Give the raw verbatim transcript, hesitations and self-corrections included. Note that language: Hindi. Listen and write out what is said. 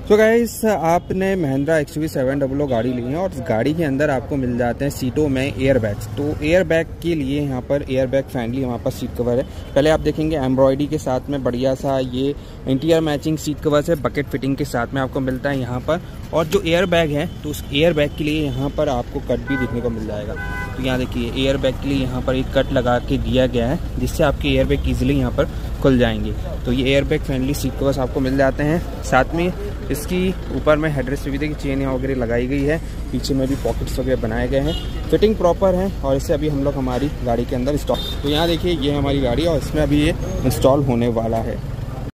तो गाइस आपने Mahindra X U V seven double O गाड़ी ली है और इस गाड़ी के अंदर आपको मिल जाते हैं सीटों में एयर बैग्स। तो एयर बैग के लिए यहाँ पर एयर बैग फ्रेंडली हमारे पास सीट कवर है। पहले आप देखेंगे एम्ब्रॉयडरी के साथ में बढ़िया सा ये इंटीरियर मैचिंग सीट कवर है, बकेट फिटिंग के साथ में आपको मिलता है यहाँ पर। और जो एयर बैग है तो उस एयर बैग के लिए यहाँ पर आपको कट भी देखने को मिल जाएगा। तो यहाँ देखिए एयर बैग के लिए यहाँ पर एक कट लगा के दिया गया है जिससे आपके एयर बैग ईजिली यहाँ पर खुल जाएंगे। तो ये air bag friendly seat covers आपको मिल जाते हैं। साथ में इसकी ऊपर में हेडरेस्ट सुविधा की चेन वगैरह लगाई गई है, पीछे में भी पॉकेट्स वगैरह बनाए गए हैं, फिटिंग प्रॉपर है। और इसे अभी हम लोग हमारी गाड़ी के अंदर इंस्टॉल, तो यहाँ देखिए ये हमारी गाड़ी और इसमें अभी ये इंस्टॉल होने वाला है।